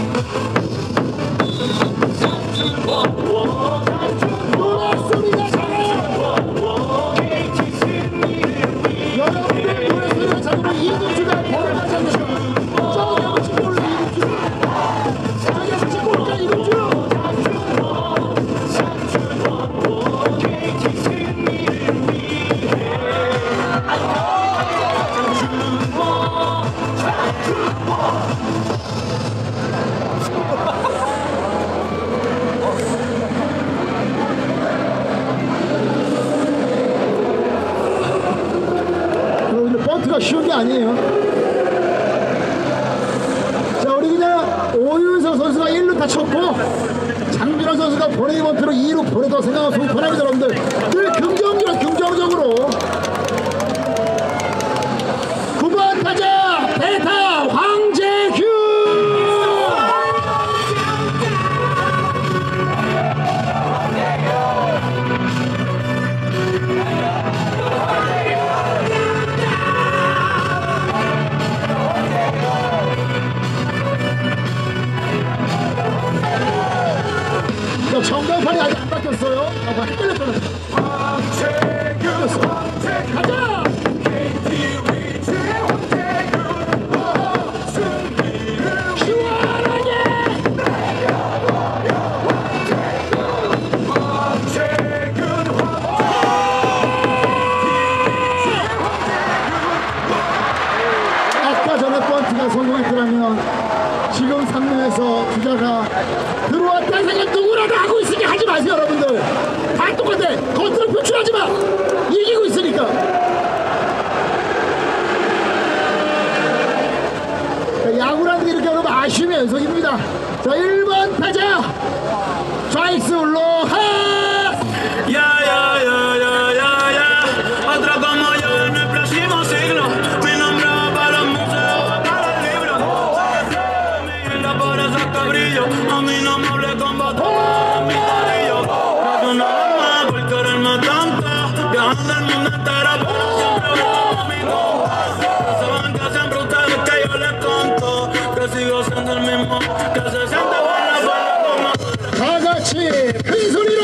노래소리가 작아요. 여러분들 노래소리가 작으면 이국주가 벌어가지 않는다. 저기 친구를 이국주, 저기 친구가 이국주. 여러분들 번트가 쉬운 게 아니에요. 자, 우리 그냥 오윤석 선수가 1루 다쳤고 장준환 선수가 보내기 번트로 2루 보내다고 생각하면 속이 편합니다. 여러분들 늘 긍정적으로 9번 타자 베타 황재규. 전광판이 아직 안 바뀌었어요. 아, 헷갈렸잖아. 황재규 가자. 아까 전에 번트가 성공했더라면 지금 3루에서 주자가 들어왔다 생각 누구라도 하고 있으니까 하지 마세요. 여러분들 다 똑같아. 겉으로 표출하지 마. 이기고 있으니까. 야구라는 게 이렇게 여러분 아쉬움의 연속입니다. 자, 1번 타자 좌익수 로하. Otra como yo en el próximo siglo. Mi nombre va para el museo, para el libro. Mi isla por eso que brillo. A mí no me hable con botones, mi tobillo. No una vez más por quererme tanto. Viajando el mundo entero, pero siempre voy conmigo. No saben que siempre ustedes que yo les conto. Que sigo siendo el mismo, que se siente buena forma. 다 같이 큰 소리로.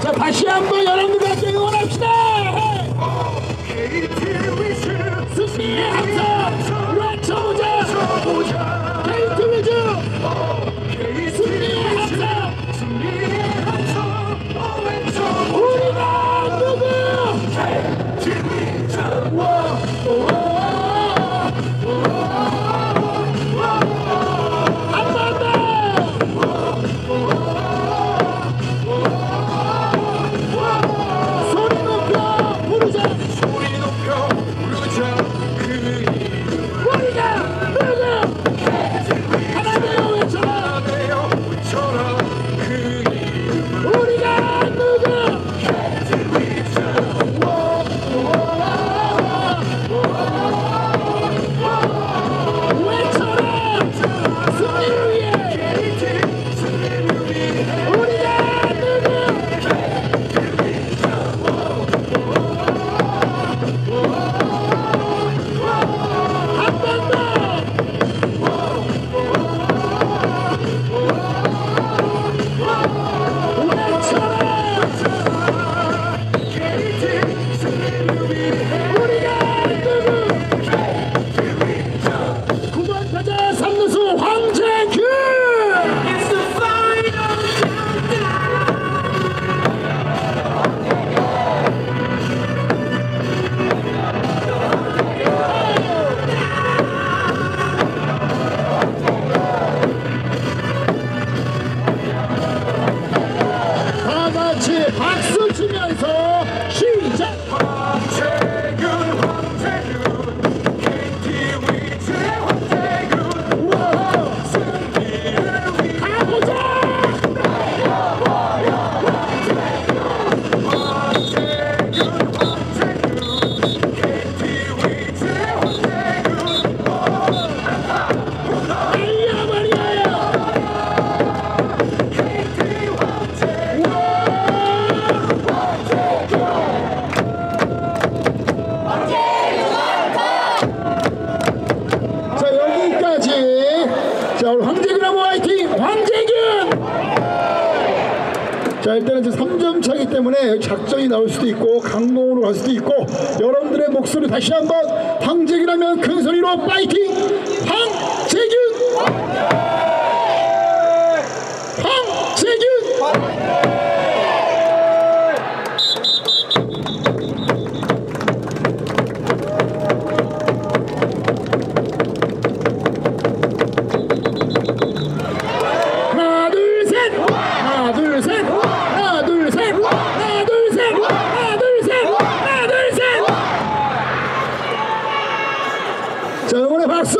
자, 다시 한번 여러분들 함께 응원합시다. 승리의 함성 외쳐보자. KT 위즈 승리의 함성 우리가 누구 박수 치면서 시작! 자, 우리 황재균하고 화이팅! 황재균! 자, 일단은 이제 3점 차이기 때문에 작전이 나올 수도 있고 강공으로 갈 수도 있고 여러분들의 목소리 다시 한번 황재균하면 큰 소리로 파이팅! 황재균! 황재균! 자, 응원의 박수!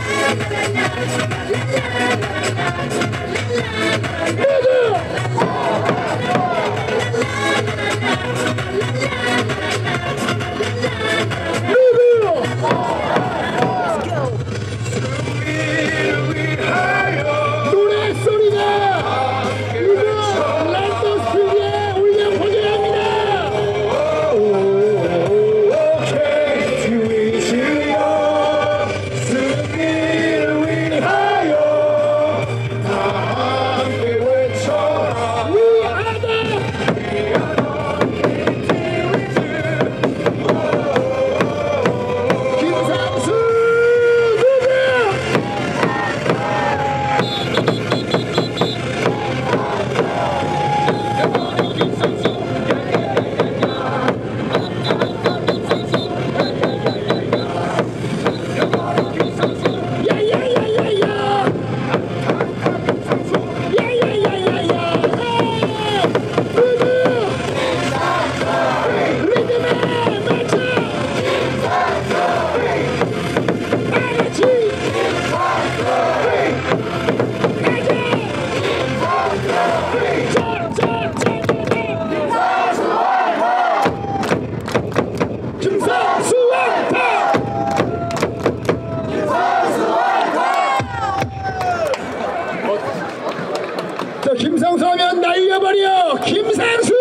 김상수 하면 날려버려. 김상수.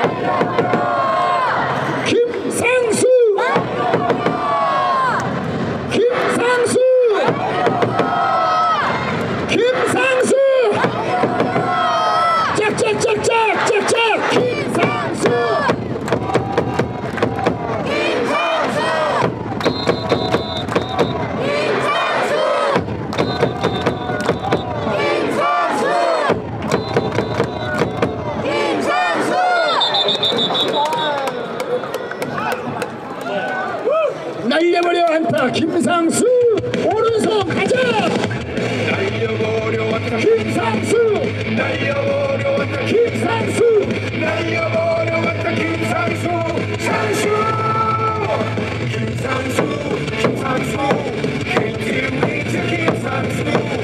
김상수. 김상수. 김상수. 짝짝짝짝짝짝. 김상수. 날려버려 안타. 김상수. 오른손 가자. 날려버려 왔다 김상수. 날려버려 왔다 김상수. 날려버려 왔다 김상수 상수 김상수 KT 위즈 김상수